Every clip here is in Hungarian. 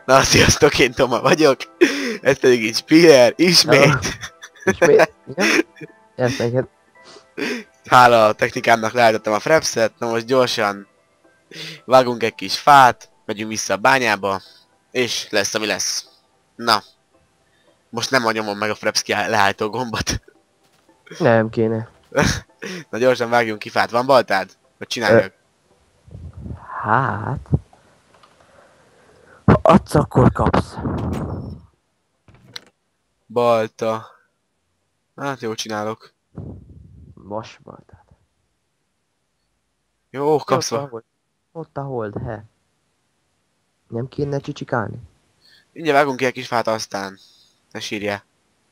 Na, sziasztok, én Toma vagyok. Ez pedig így Spiller, ismét. Ismét? Igen? Ezt neked. Hála a technikámnak leállítottam a frapset, na most gyorsan vágunk egy kis fát, megyünk vissza a bányába, és lesz ami lesz. Na, most nem nyomom meg a fraps leállító gombot. Nem kéne. Na gyorsan vágjunk ki fát, van baltád? Vagy csináljak? Hát... Ha adsz, akkor kapsz. Balta. Hát jó csinálok. Vasbaltát. Jó, kapsz Ott a va. hold. Ott a hold, he. Nem kéne csicsikálni? Mindjárt vágunk ki egy kis fát, aztán ne sírjál.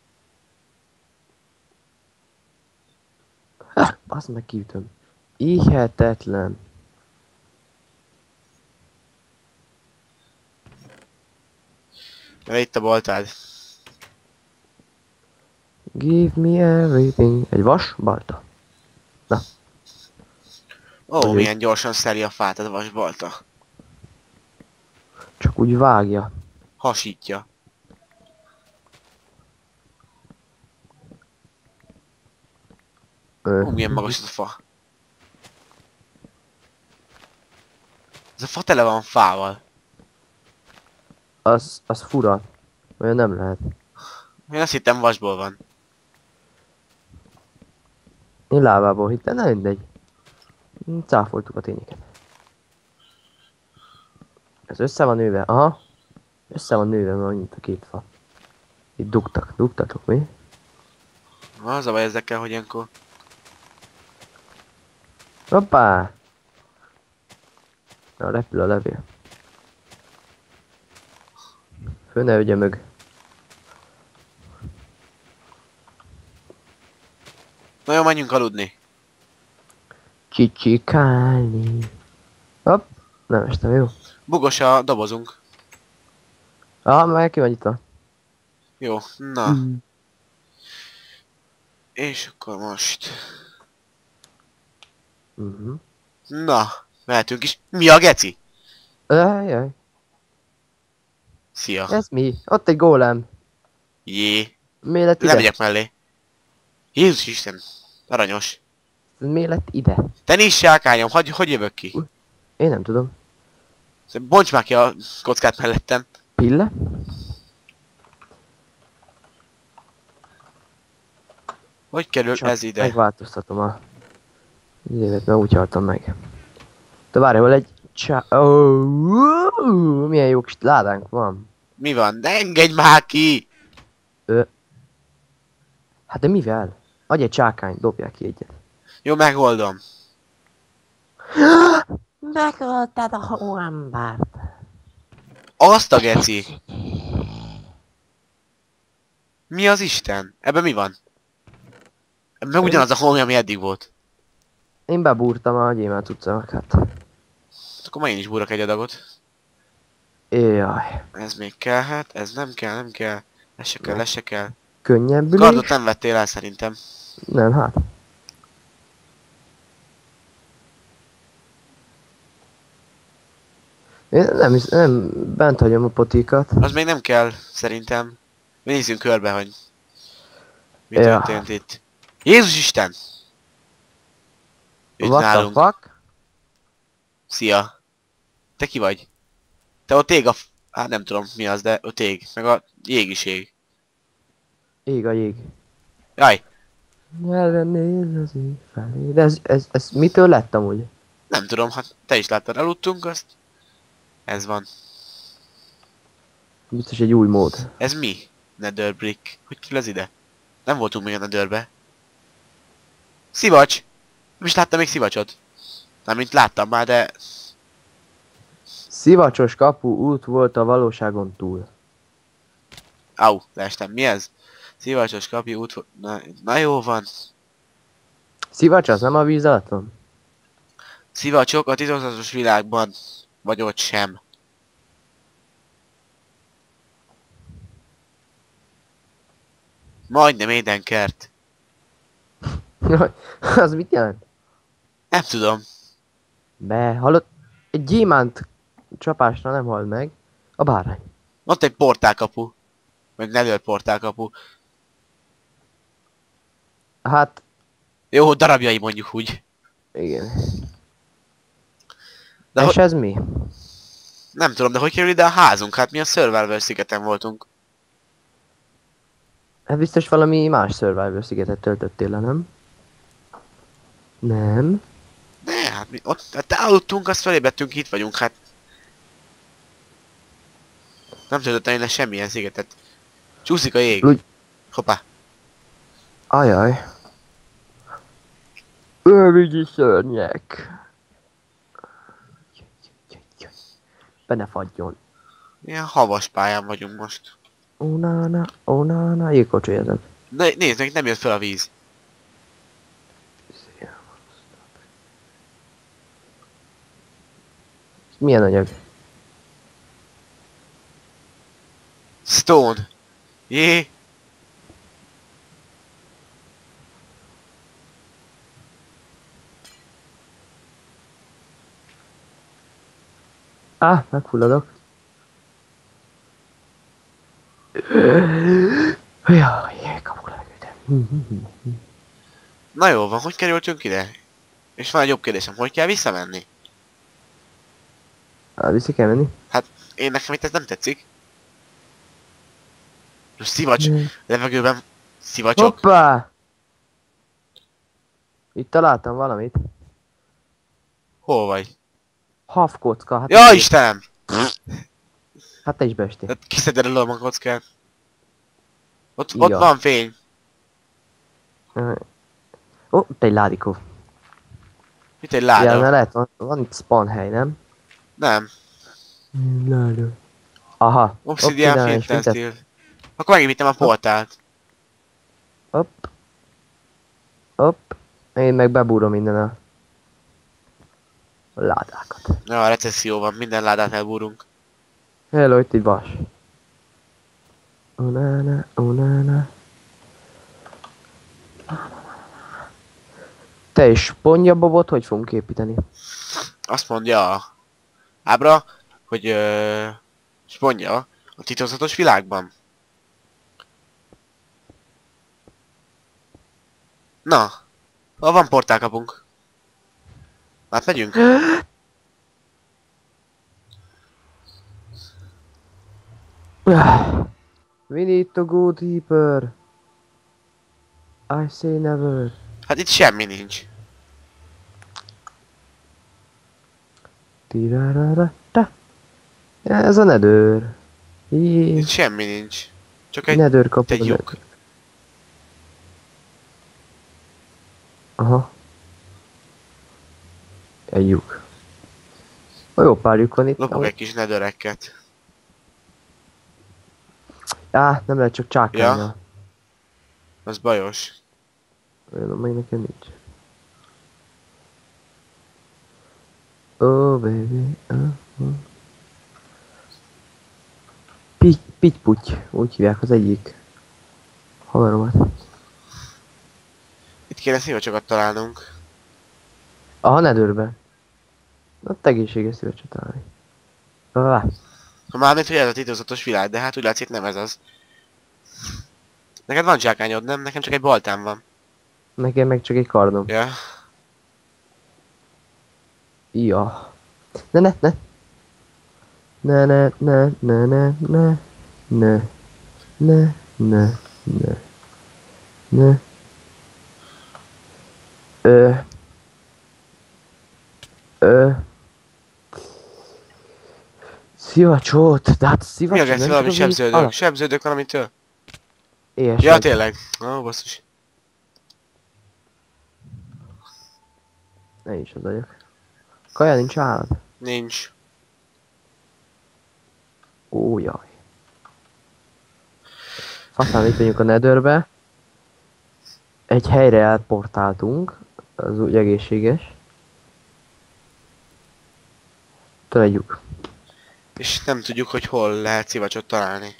Azt meg kiütöm. Hihetetlen. Na itt a baltád. Give me everything. Egy vasbalta. Ó, Hogy milyen gyorsan szeli a fát ez a vasbalta. Csak úgy vágja. Hasítja. Ó, milyen magas ez a fa. Ez a fa tele van fával. Az fura. Olyan nem lehet. Én azt hittem vasból van. Én lávából hittem, nem mindegy. Cáfoltuk a tényeket. Ez össze van nőve, aha. Össze van nőve, mint a két fa. Itt dugtatok mi? Az a baj ezekkel, hogy ilyenkor. Hoppá! Na, repül a levél. Fő ne ügye mög. Na jó, menjünk aludni. Csicsikálni. Hopp! Nem estem, jó? Bugos a dobozunk. Már ki vagy itt van. Jó, na. És akkor most. Na, mehetünk is. Mi a geci? Jaj. Szia. Ez mi? Ott egy gólem. Jé. Mi lett ide? Nem megyek mellé. Jézus Isten. Aranyos. Mi lett ide? Te nincs sárkányom, hogy jövök ki? Én nem tudom. Bonts már ki a kockát mellettem. Pille? Hogy kerül Csak ez ide? megváltoztatom a... évet, mert úgy haltam meg. De várj, hol egy milyen jó kis ládánk van. Mi van? Ne engedj már ki! Hát de mivel? Adj egy csákányt, dobják ki egyet. Jó, megoldom. Megölted a hóembert. Azt a geci! Mi az Isten? Ebben mi van? Ebben meg ugyanaz a holmi, ami eddig volt. Én bebúrtam a gyémánt utcának, hát. Akkor már én is búrok egy adagot. Jaj. Ez még kell, hát ez nem kell. Ez se kell. Könnyebbülés? Kardot nem vettél el szerintem. Nem, hát. Én nem bent hagyom a potikat. Az még nem kell, szerintem. Nézzünk körbe, hogy mi Ja. történt itt. Jézus Isten! Itt What the nálunk. fuck? Szia. Te ki vagy? Te ott ég a... Hát nem tudom mi az, de ott ég. Meg a jég is ég. Ég a jég. Jaj, Merre néz az ég felé. De ez mitől lett amúgy? nem tudom, hát te is láttad, aludtunk azt. Ez van. Biztos egy új mód. Ez mi? Nether brick. Hogy ki az ide? Nem voltunk még a Netherbe. Szivacs! Nem is láttam még szivacsot. Nem, mint láttam már, de... Szivacsos kapu út volt a valóságon túl. Au, leestem. Mi ez? Szivacsos kapi út... Na jó van. Szivacs az nem a víz alatt van? Szivacsok a titokzatos világban. Vagy ott sem. Majdnem édenkert. Az mit jelent? Nem tudom. Hallott? Egy gyémánt csapásra nem hal meg a bárány. Ott egy portálkapu. Vagy nether portálkapu. Hát, Jó, darabjai mondjuk úgy. igen. De És ez mi? nem tudom, de hogy kerül ide a házunk? Hát mi a Survivor szigeten voltunk. Hát biztos valami más Survivor szigetet töltöttél le, nem? Nem. Ne, hát mi ott hát aludtunk, azt felébredtünk, itt vagyunk, hát. Nem töltöttem én le semmilyen szigetet. Csúszik a jég. Úgy- Hoppá. Ajaj. Őrügyi szörnyek. Be ne fagyjon. Ilyen havas pályán vagyunk most. Onána, jégkocsoljatok. Nézd meg, nem jött fel a víz. Milyen anyag? Stone. Jé. Megfulladok. Jaj, kapok levegőt. Na jó van, hogy kerültünk ide? És van egy jobb kérdésem, hogy kell visszamenni? Vissza kell menni? Én nekem itt ez nem tetszik. Most szivacs, Ne. levegőben szivacsok. Hoppá! Itt találtam valamit. Hol vagy? Havkocka, hát, Ja Istenem! hát te is beestél. Hát kiszeded el a magockát. Ott Ja. van fény. Ó, te egy ládikó. Itt egy Ja, láda. mert lehet, van itt spawn hely, nem? Nem. Láda. Aha. Obsidian és Flint mintet. Steel. Akkor megépítem a portált. Hopp. Hopp. Én meg bebúrom minden a ládákat. Ja, a recesszió van, minden ládát elbúrunk. Hello, itt egy vas. Onána. Te is sponjabobot hogy fogunk építeni? Azt mondja a ábra, hogy spondja a titokzatos világban. Na, van portálkapunk. Hát megyünk. We need to go deeper. I say never. Hát itt semmi nincs. Tirararata. Ez a nedőr. Jé. Itt semmi nincs. Csak egy Nedőr kapod. egy lyuk. Aha. Egy lyuk. Jó pár lyuk van itt. Lopok egy kis nedöreket. Nem lehet csak csákányjal. Az bajos. Olyan, meg nekem nincs. Oh baby. Pitty-putty, úgy hívják az egyik haveromat. Itt kéne szívacsokat találnunk. Aha, nedőrbe. Ott egészséges szívecset találni. Mármint, hogy ez a titokzatos világ, de hát úgy látszik nem ez az. Neked van zsákányod, nem? Nekem csak egy baltám van. Nekem meg csak egy kardom. Ja. Ja. Ne. Ne. Szivacsot, de hát Mi szivacsot a geci, valami sebződök? Sebződök valamitől? Éhes Ja, vagy. tényleg. Ó, basszus. Ne is az vagyok. Kaja nincs állat. Nincs. Ó, jaj. Aztán itt vagyunk a Netherbe. Egy helyre elportáltunk. Az úgy egészséges. Tudjuk. És nem tudjuk, hogy hol lehet szivacsot találni.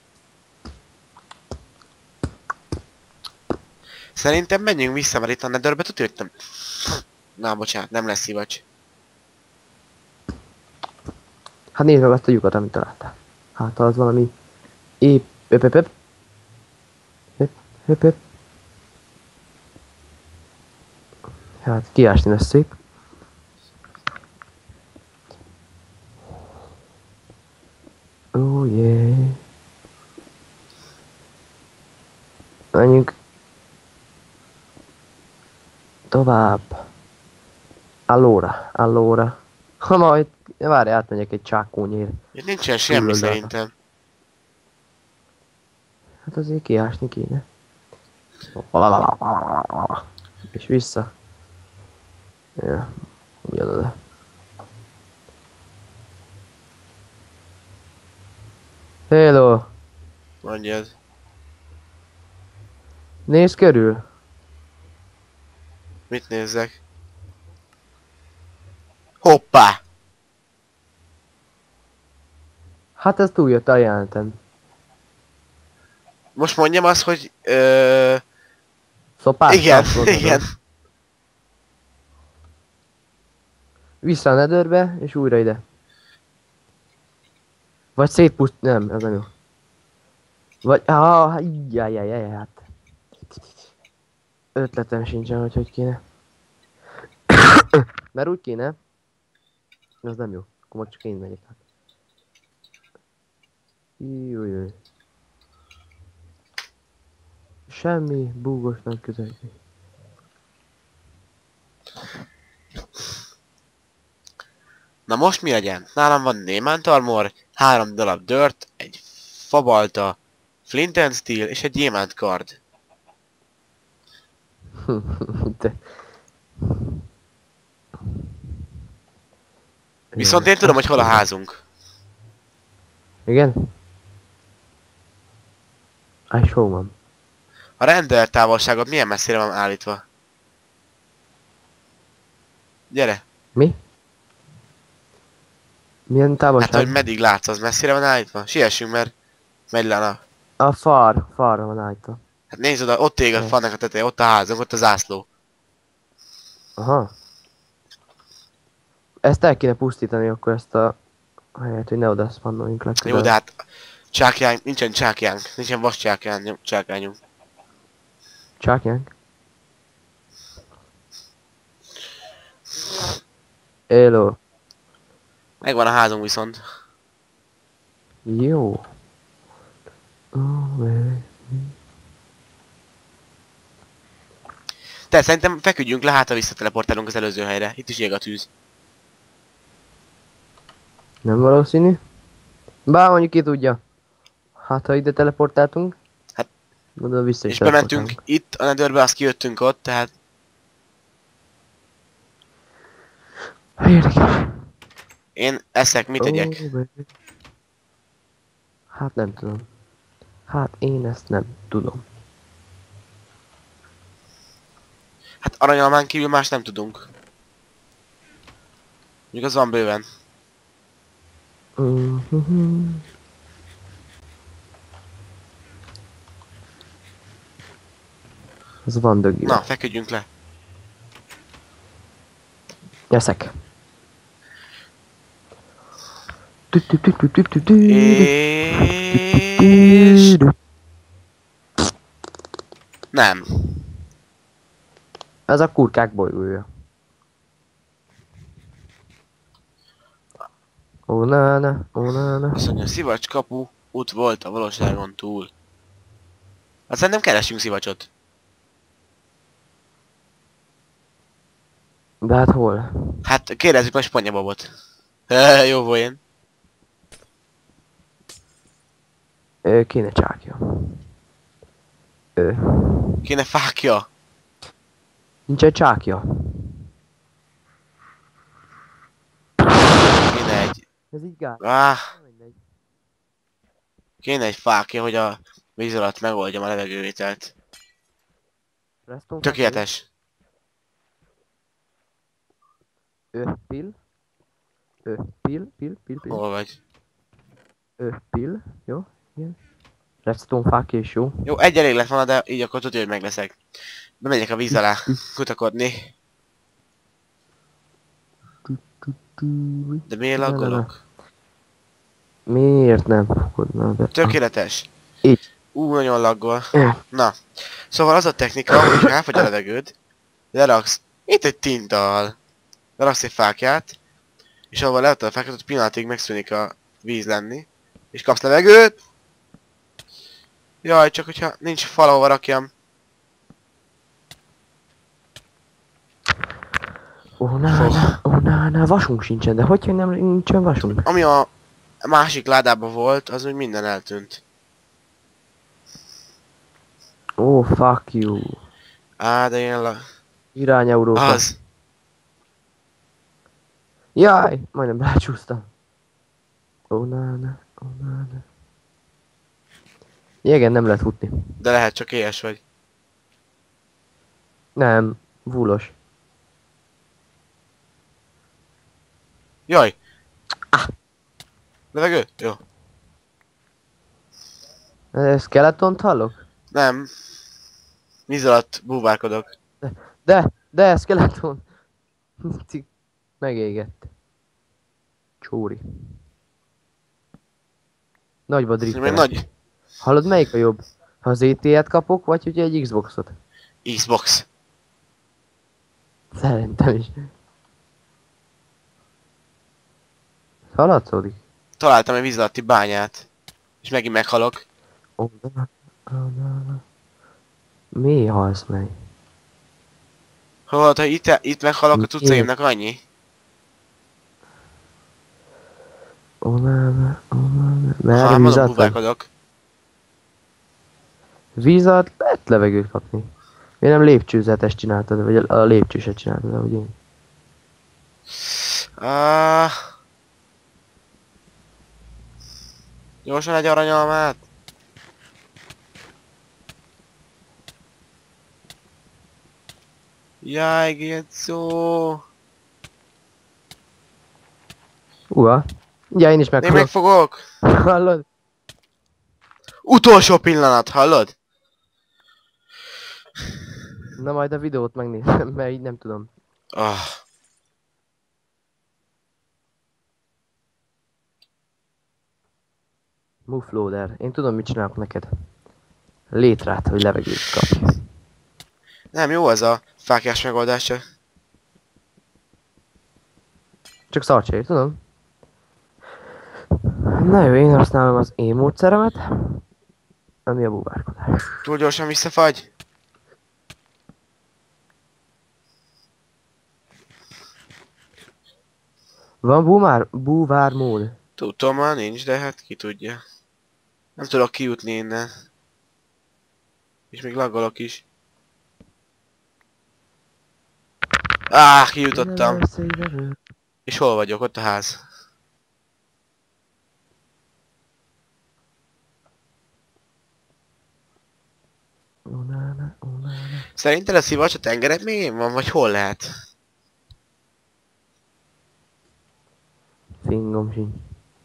Szerintem menjünk vissza, mert itt a Netherbe tudja, hogy nem... Na, bocsánat, nem lesz szivacs. Hát nézd meg azt a lyukat, amit találtál. Hát az valami épp, öp. Hát kiásni lesz szép. Oh yeah. Menjünk tovább. Allora. Ha majd, várj, átmegyek egy csákónyért. Itt nincsen semmi Túloldalra. szerintem. Hát azért kiásni kéne. És vissza. Ja, ugyanoda. Hello! Mondjad. Nézz körül! Mit nézzek? Hoppá! Hát ez túljött a jelentem. Most mondjam azt, hogy... Szopás? igen, Azt mondod. igen. Vissza a netherbe, és újra ide. Vagy szétpuszt... Nem, ez nem jó. Vagy... Jajjajjaj, hát. Ötletem sincsen, hogy kéne. Mert úgy kéne. Az nem jó. Akkor most csak én megyek. Jújjúj. Semmi búgosnak közelni. Na most mi legyen? Nálam van Diamant Armor, 3 darab Dirt, egy fabalta, Flint and Steel és egy Diamant Card. De... Viszont én tudom, hogy hol a házunk. Igen? I show man. A render távolságot milyen messzire van állítva? Gyere! Mi? Milyen távolság? Hát, hogy meddig látsz, az messzire van állítva? Siessünk, mert megy le a nap. A farra van állítva. Hát nézd oda, ott ég a Ne. fannak a teteje, ott a házunk, ott a zászló. Aha. Ezt el kéne pusztítani akkor ezt a helyet, hogy ne oda szpannoljunk legközelebb. Jó, de hát csákjánk, nincsen csákjánk, nincsen vas csákányunk. Csákjánk. Hello. Megvan a házunk viszont. Jó. Oh, man. Te, szerintem feküdjünk le, hát ha visszateleportálunk az előző helyre. Itt is ég a tűz. Nem valószínű. Bár mondjuk ki tudja. Hát ha ide teleportáltunk. Hát- Oda vissza is És bementünk teleportálunk. itt a Netherbe, azt kijöttünk ott, tehát Érdekes. én eszek, mit tegyek? Oh, baby. Hát nem tudom. Hát én ezt nem tudom. Hát aranyalmán kívül más nem tudunk. Még az van bőven. Mhm. Az van dögi. Na, feküdjünk le. Eszek. És... Nem. Ez a kurkák bolygója. Ó, na. Azt mondja, szivacs kapu út volt a valóságon túl. Hát szerintem keressünk szivacsot. De hát hol? Hát kérdezzük meg Spanyabobot. Jó volt. Kéne csákja. Kéne fákja. Nincs egy csákja. Kéne egy... Ez így gáz. Mindegy. Kéne egy fákja, hogy a víz alatt megoldjam a levegővételt. Reston Tökéletes. Pill. Hol vagy? Pill. Jó? Igen. Redstone fák és jó. Jó, egy elég lett volna, de így akkor tudja, hogy meg leszek. Bemegyek a víz alá kutakodni. De miért laggolok? Miért nem fogadna be? Tökéletes. Így. Nagyon laggol. Na. Szóval az a technika, hogy elfogy a levegőd, leraksz itt egy tinttal, leraksz egy fákját, és ahol leadtad a fákját, ott pillanatig megszűnik a víz lenni, és kapsz levegőt. Jaj, csak hogyha nincs fal, ahova rakjam. Vasunk sincsen, de hogy nem nincsen vasunk? Ami a másik ládában volt, az úgy minden eltűnt. Oh, fuck you. Á, de ilyen Irány Európa. Az. Jaj, majdnem rácsúsztam. Igen, nem lehet futni. De lehet, csak éhes vagy. Nem, vúlos. Jaj! Levegő? Jó. Skeletont hallok? Nem. Víz alatt búvárkodok. De, skeleton. Megégett. Csúri. Nagyba Még driftelek. nagy Hallod, melyik a jobb? Ha az ET-et kapok, vagy ugye egy Xboxot? Xbox. Szerintem is. Haladszódik. Találtam egy víz alatti bányát. És megint meghalok. Mi halsz meg? Ha itt meghalok, a cuccaimnak annyi. Mert Ha víz mondom, alatt vagy? búvárkodok. Víz alatt lehet levegőt kapni. Miért nem lépcsőzetes csináltad, vagy a lépcsőset csináltad, ahogy én? Gyorsan egy aranyalmát. Jaj, Gécó. Ja, én is Én meghalok. megfogok. Hallod? Utolsó pillanat, hallod? Na majd a videót megnézem, mert így nem tudom. Ah. Muffloader. Én tudom, mit csinálok neked. Létrát, hogy levegőt kapj. Nem jó az a fákjás megoldása. Csak szarcsér, tudom. Na jó, én használom az én módszeremet. Ami a búvárkodás. Túl gyorsan visszafagy. Van búvár mód? Tudom, már nincs, de hát ki tudja. Nem tudok kijutni innen. És még laggolok is. Kijutottam. És hol vagyok? Ott a ház. Szerinted a szivacs a tengerek mélyén van, vagy hol lehet? Fingom sincs.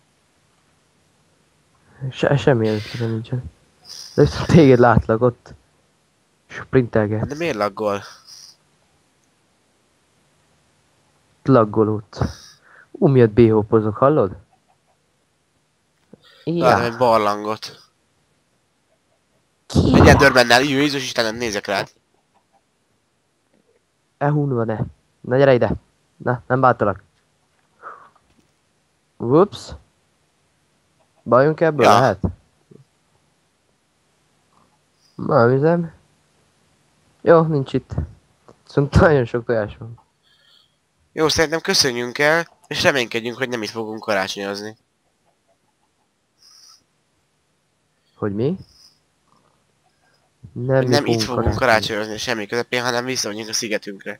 Semmi ötletem nincsen. De viszont téged látlak ott. Sprintelget. De miért laggol? Laggolódsz. Miatt béhópozok, hallod? Látom egy barlangot. Egy Endermannel, Jézus Istenem, nézek rád. Ehunva ne. Na gyere ide. Na, nem bántalak. Whoops. Bajunk ebből Ja. lehet? Nem hiszem. Jó, nincs itt. Szóval nagyon sok tojás van. Jó, szerintem köszönjünk el, és reménykedjünk, hogy nem itt fogunk karácsonyozni. Hogy mi? Nem, Hogy nem itt fogunk karácsonyozni semmi közepén, hanem visszamegyünk a szigetünkre.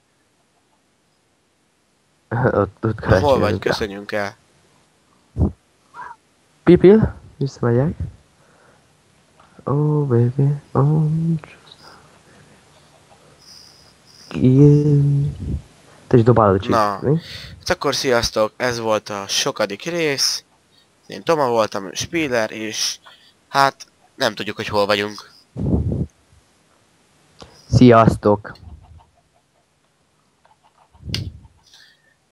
ott Na, hol vagy? karácsonyozunk. Köszönjünk el. Pipil, visszamegyek. Oh baby, oh yeah. Te is dobálod a Na. mi? Hát akkor sziasztok, ez volt a sokadik rész. Én Toma voltam, Spiller, és hát nem tudjuk, hogy hol vagyunk. Sziasztok!